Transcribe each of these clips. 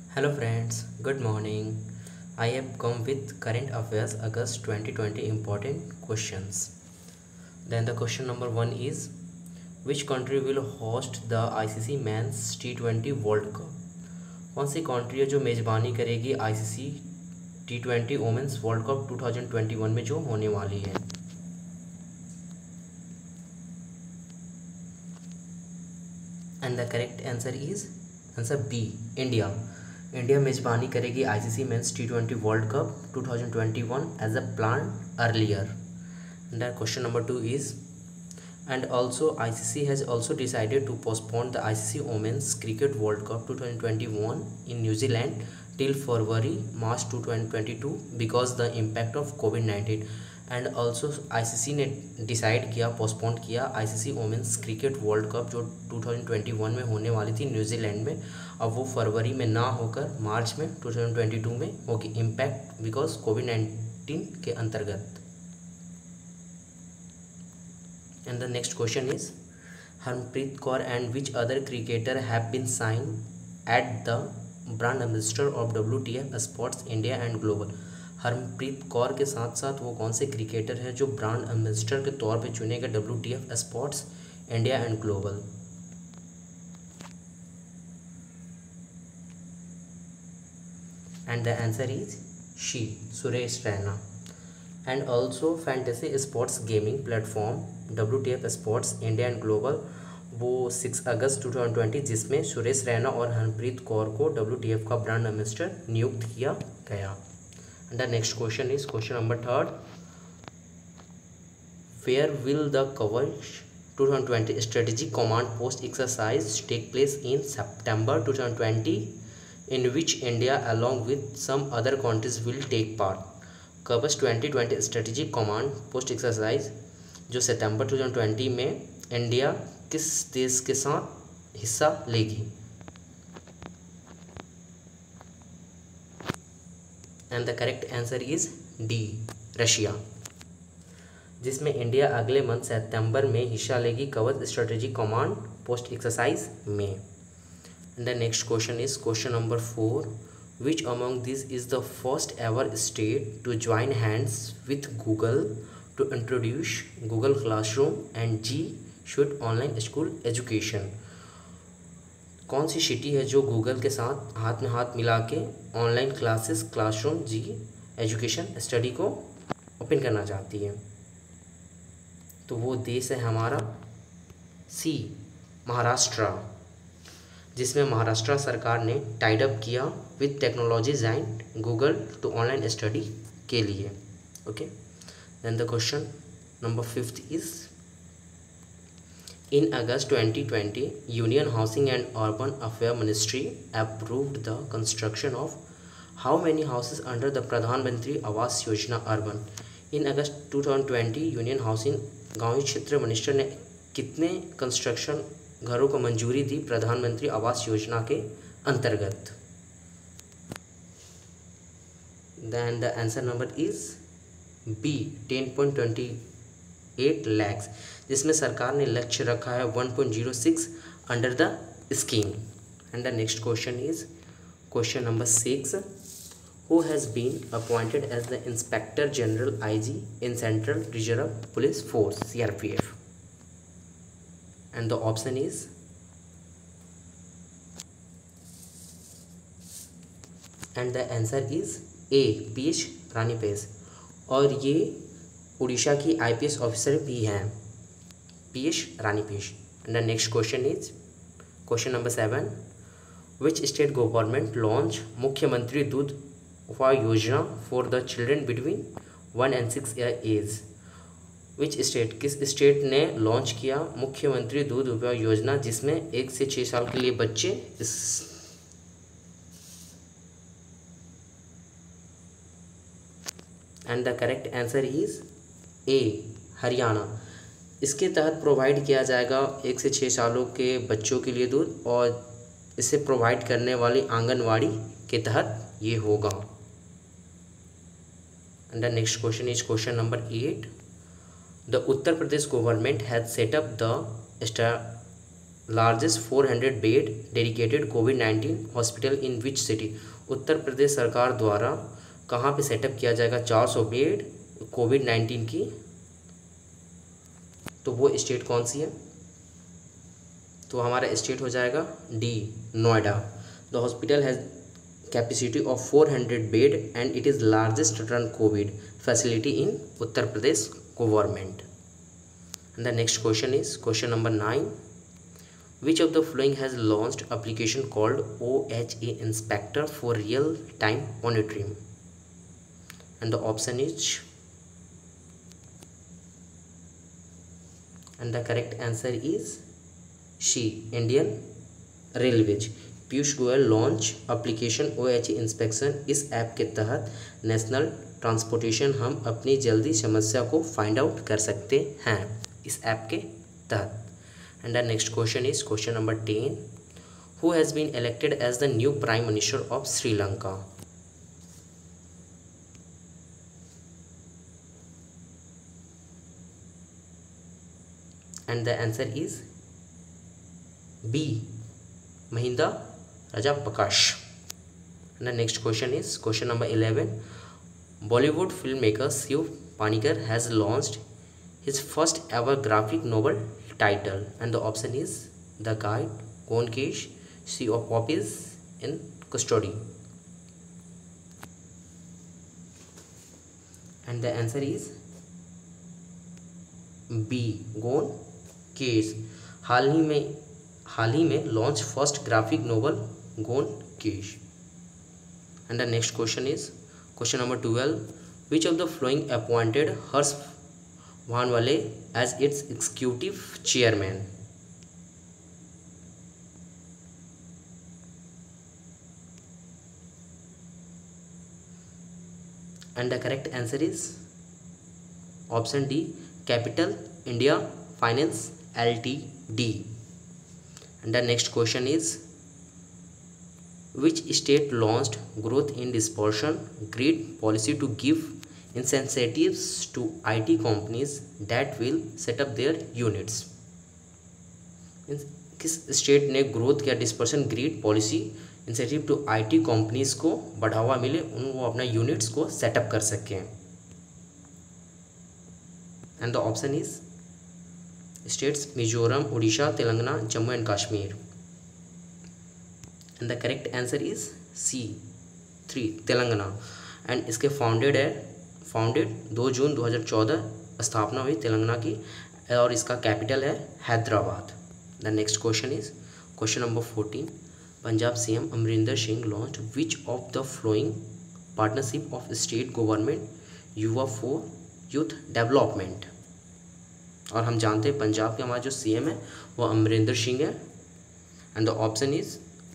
Hello friends, good morning. I have come with current affairs August 2020 important questions. Then the question number 1 is, which country will host the ICC Men's T20 World Cup? कौन सी country है जो मेज़बानी करेगी ICC T20 women's world cup 2021 में जो होने वाली है? And the correct answer is answer B, India. India मेजबानी करेगी ICC men's T20 world cup 2021 as a plan earlier. And question number 2 is, and also ICC has also decided to postpone the ICC Women's Cricket World Cup 2021 in New Zealand till February March 2022 because the impact of COVID-19. And also ICC ने decide किया, postpone किया ICC women's cricket world cup जो 2021 में होने वाली थी New Zealand में. अब वो फरवरी में ना होकर मार्च में 2022 में होगी, इम्पैक्ट बिकॉज कोविड-19 के अंतर्गत. And the next question is, Harmanpreet Kaur and which other cricketer have been sign at the brand ambassador of WTF sports India and global. Harmanpreet Kaur के साथ साथ वो कौन से क्रिकेटर हैं जो ब्रांड एम्बेसडर के तौर पे चुने गए WTF sports India and global? And the answer is she, Suresh Raina. And also fantasy sports gaming platform WTF sports India and global वो 6 अगस्त 2020 जिसमें सुरेश रैना और हरमनप्रीत कौर को WTF का ब्रांड एम्बेसडर नियुक्त किया गया. And the next question is question number 3. Where will the Kavach 2020 Strategic Command Post exercise take place in September 2020, in which India along with some other countries will take part? कवच 2020 Strategic Command Post exercise जो सितंबर 2020 में India किस देश के साथ हिस्सा लेगी? And the correct answer is D, Russia, जिसमें इंडिया अगले मंथ सितंबर में हिस्सा लेगी Kavach strategic command post exercise में. And the next question is question number 4. Which among this is the first ever state to join hands with Google to introduce Google classroom and G suite online school education? कौन सी city है जो Google के साथ हाथ में हाथ मिला के online classes classroom G education study को ओपन करना चाहती है? तो वो देश है हमारा सी, महाराष्ट्र, जिसमें महाराष्ट्र सरकार ने टाइड अप किया with technology giant Google to online study के लिए. Okay, then the question number 5 is, in August 2020, Union Housing and Urban Affairs Ministry approved the construction of how many houses under the Pradhan Mantri Awas Yojana Urban? In August 2020, Union Housing गाँवी क्षेत्र minister ने कितने construction घरों को मंजूरी दी प्रधानमंत्री आवास योजना के अंतर्गत? Then the answer number is B, 10.28 lakhs, जिसमें सरकार ने लक्ष्य रखा है 1.06 under the scheme. And the next question is question number 6. Who has been appointed as the inspector general IG in central reserve police force CRPF? And the option is and the answer is A, P रानीपेस, और ये उड़ीसा की IPS officer भी हैं, P रानीपेश. And the next question is question number 7. Which state government launch Mukhyamantri Doodh Uphar Yojana for the children between 1 and 6 year age? Which state, किस state ने launch किया मुख्यमंत्री दूध उपहार योजना जिसमें 1 से 6 साल के लिए बच्चे इस and the correct answer is A, Haryana. इसके तहत प्रोवाइड किया जाएगा 1 से 6 सालों के बच्चों के लिए दूध, और इसे प्रोवाइड करने वाली आंगनवाड़ी के तहत ये होगा. And the next question is question number 8. The Uttar Pradesh government has set up the largest 400 bed dedicated कोविड-19 hospital in which city. Uttar Pradesh सरकार द्वारा कहाँ पे सेटअप किया जाएगा 400 बेड कोविड-19 की, तो वो स्टेट कौन सी है? तो हमारा स्टेट हो जाएगा D, Noida. The hospital has capacity of 400 bed and it is largest run covid facility in Uttar Pradesh government. And the next question is question number 9, which of the following has launched application called OHA Inspector for real time monitoring? And the option is, and the correct answer is C, Indian Railways। Piyush Goyal launch application OHA inspection. इस app के तहत national transportation हम अपनी जल्दी समस्या को find out कर सकते हैं इस ऐप के तहत। And the next question is question number 10. Who has been elected as the new Prime Minister of Sri Lanka? And the answer is B, Mahinda Rajapaksa. And the next question is question number 11. Bollywood filmmaker Shiv Panikar has launched his first ever graphic novel title, and the option is The Guide, Konkesh, Sea of Poppies in Custody. And the answer is B, Gone Case। हाल ही में launch first graphic novel gone case. And the next question is question number 12, which of the following appointed Harsh Bhanwala as its executive chairman? And the correct answer is option D, Capital India Finance Ltd. And the next question is, which state launched growth in dispersion grid policy to give incentives to IT companies that will set up their units? किस state ने growth या dispersion grid policy incentive to IT companies को बढ़ावा मिले वो अपना units को setup कर सकें? And the option is states Mizoram, Orissa, Telangana, Jammu and Kashmir. And the correct answer is C, 3, Telangana. And इसके फाउंडेड 2 जून 2014 स्थापना हुई तेलंगाना की, और इसका कैपिटल है Hyderabad. The next question is question number 14, Punjab CM Amarinder Singh launch which of the following partnership of state government Yuva for youth development. और हम जानते हैं पंजाब के हमारा जो CM है वो अमरिंदर सिंह है। And the option is,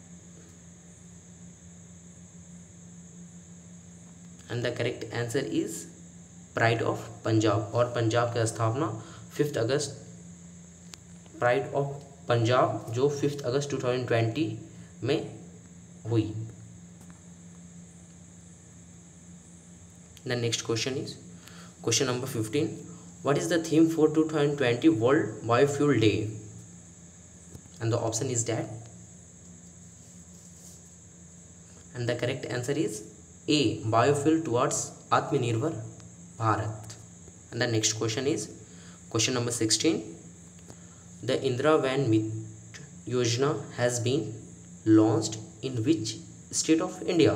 and the correct answer is pride of Punjab. और पंजाब की स्थापना 5 अगस्त, प्राइड ऑफ पंजाब जो 5 अगस्त 2020 में हुई। The next question is question number 15, what is the theme for 2020 world biofuel day? And the option is that, and the correct answer is A, biofuel towards Atmanirbhar Bharat. And the next question is question number 16, the Indira Van Mitra Yojana has been launched in which state of India?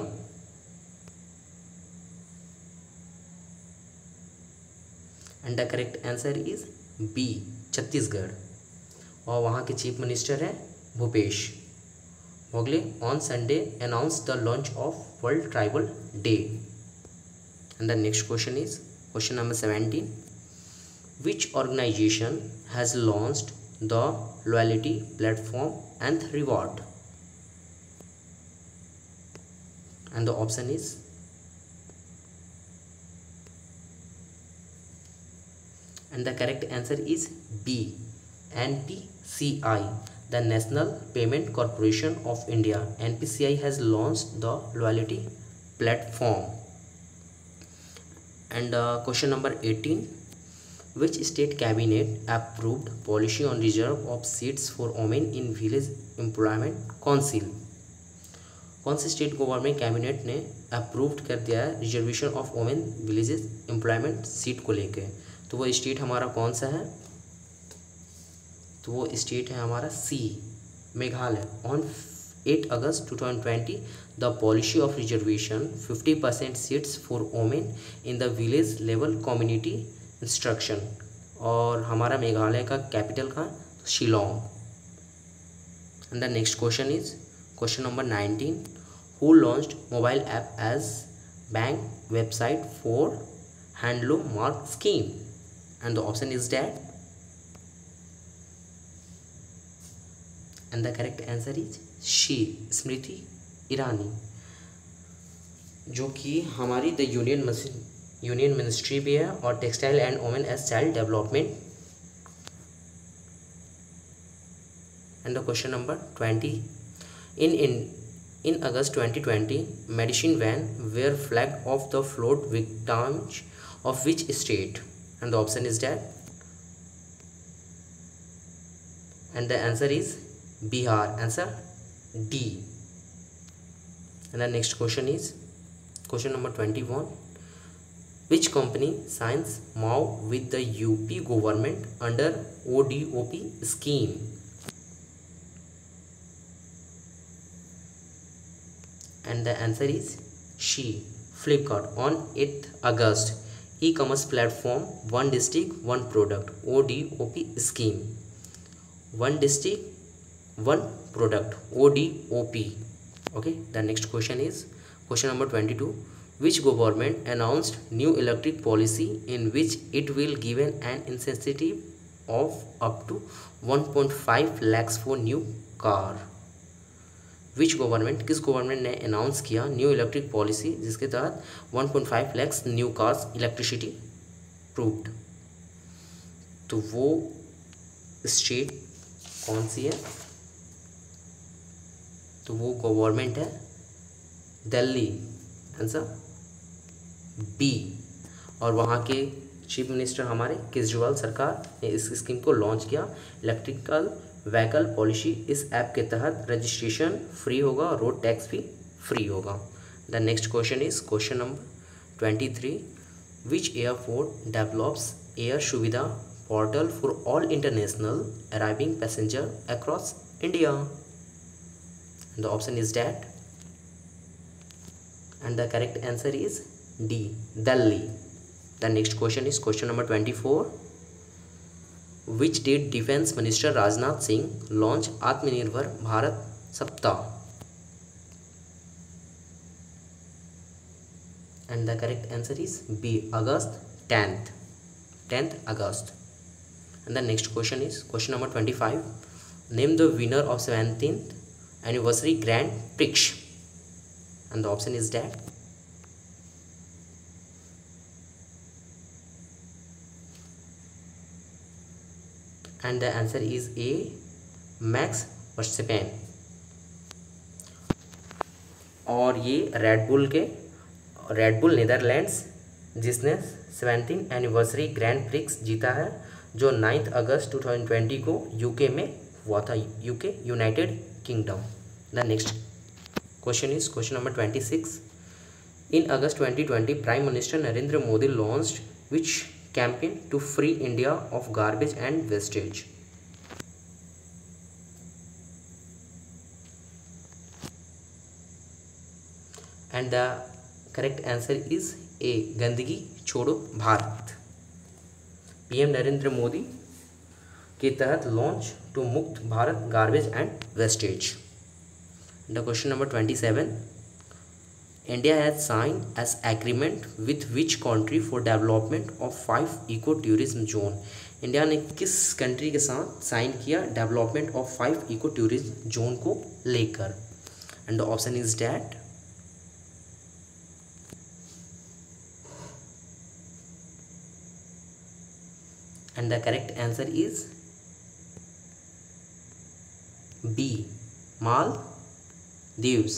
And the correct answer is B, Chhattisgarh. और वहाँ के chief minister हैं Bhupesh Baghel. On Sunday announce the launch of world tribal day. And the next question is question number 17, which organization has launched the loyalty platform and reward? And the option is, and the correct answer is B, NPCI, the National Payment Corporation of India. NPCI has launched the loyalty platform. And question number 18, Which state cabinet approved policy on reserve of seats for women in village employment council? कौन से state government cabinet ने approved कर दिया है reservation of women villages employment seat को लेके? तो वो स्टेट हमारा कौन सा है? तो वो स्टेट है हमारा सी, Meghalaya. On 8 August 2020 the policy of reservation 50% seats for women in the village level community instruction. और हमारा मेघालय का कैपिटल का Shillong. And the next question is question number 19, who launched mobile app as bank website for handloom mark scheme? And the option is that, and the correct answer is she, Smriti Irani, जो कि हमारी the union ministry भी है और textile and women as child development. And the question number 20, in August 2020 medicine van were flagged off the flood victims of which state? And the option is that, and the answer is Bihar, answer D. And the next question is question number 21, which company signs MOU with the UP government under ODOP scheme? And the answer is she, Flipkart. On 8th August, e-commerce platform One District One Product ODOP scheme. One district, one product ODOP. Okay. The next question is question number 22. Which government announced new electric policy in which it will given an incentive of up to 1.5 lakhs for new car? Which government, किस government ने announce किया new electric policy जिसके तहत 1.5 lakhs new cars electricity proved? तो वो state कौन सी है? तो वो गवर्नमेंट है दिल्ली, आंसर बी। और वहाँ के चीफ मिनिस्टर हमारे केजरीवाल सरकार ने इस स्कीम को लॉन्च किया। इलेक्ट्रिकल व्हीकल पॉलिसी, इस ऐप के तहत रजिस्ट्रेशन फ्री होगा, रोड टैक्स भी फ्री होगा। The next question is question number 23, which airport develops air Suvidha portal for all international arriving passenger across India? The option is that, and the correct answer is D, Delhi. The next question is question number 24, which did Defense Minister Rajnath Singh launch Atmanirbhar Bharat Saptah? And the correct answer is B, August 10th August. And the next question is question number 25, name the winner of 17th anniversary Grand Prix? And the option is that, and the answer is A, Max Verstappen. और ये red bull Netherlands जिसने 17th anniversary grand prix जीता है, जो 9 अगस्त 2020 को UK में हुआ था, UK United Kingdom. The next question is question number 26, in August 2020 prime minister Narendra Modi launched which campaign to free India of garbage and wastage? And the correct answer is A, गंदगी छोड़ो Bharat. PM Narendra Modi के तहत launch to Mukt Bharat garbage and wastage. The question number 27, India has signed as agreement with which country for development of 5 eco-tourism zone? India ने किस country के साथ sign किया development of 5 eco tourism zone को लेकर? And the option is that, and the correct answer is B, Maldives.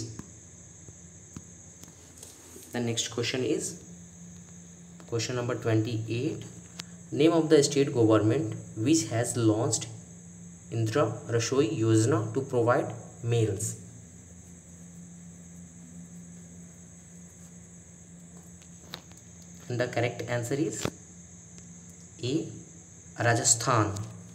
The next question is question number 28, name of the state government which has launched Indira Rasoi Yojana to provide meals. The correct answer is A, Rajasthan.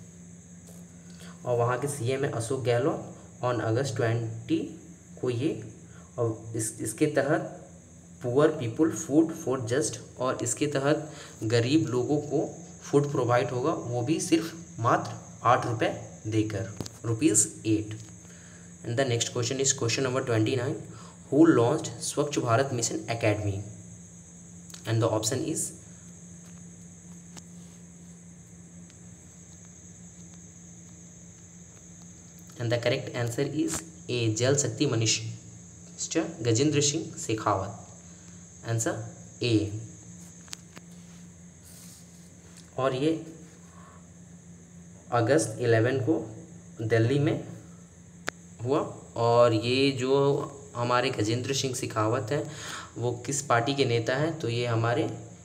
और वहाँ के CM है Ashok Gehlot. On August 20 को ये, और इसके तहत poor people food for just, और इसके तहत गरीब लोगों को फूड प्रोवाइड होगा, वो भी सिर्फ मात्र 8 रुपये देकर, ₹8। And the next question is question number 29, who launched Swachh Bharat mission academy? And the option is and the correct answer is A, Jal Shakti minister Gajendra Singh Shekhawat. Answer A. और ये अगस्त 11 को दिल्ली में हुआ। और ये जो हमारे गजेंद्र सिंह शेखावत हैं वो किस पार्टी के नेता हैं? तो ये हमारे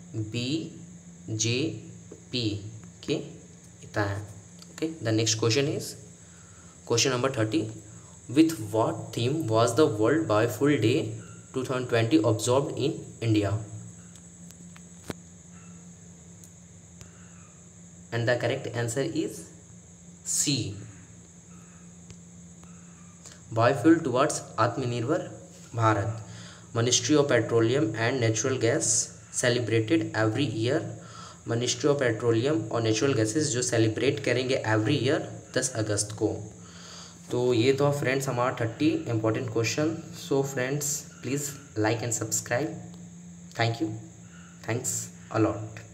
BJP के नेता हैं। Okay, the next question is question number 30, with what theme was the world biofuel day 2020 observed in India? And the correct answer is C, biofuel towards Atmanirbhar Bharat. Ministry of petroleum and natural gas celebrated every year. Ministry of petroleum और natural gases जो celebrate करेंगे every year 10 अगस्त को। तो ये तो friends हमारा 30 important question. So friends please like and subscribe. Thank you, thanks a lot.